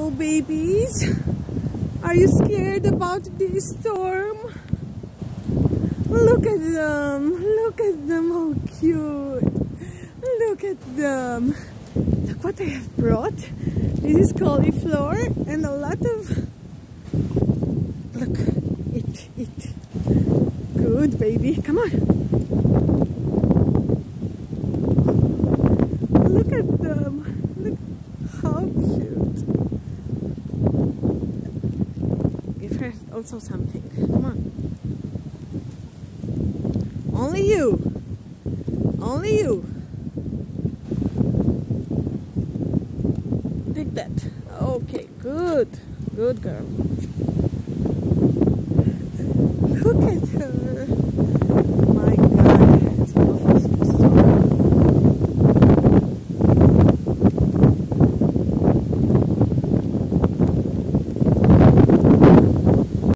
Hello, babies. Are you scared about this storm? Look at them. Look at them. How cute. Look at them. Look what I have brought. This is cauliflower and a lot of... Look. Eat. Good, baby. Come on. Look at them. Look how cute. Give her also something. Come on. Only you. Only you. Take that. Okay, good. Good girl.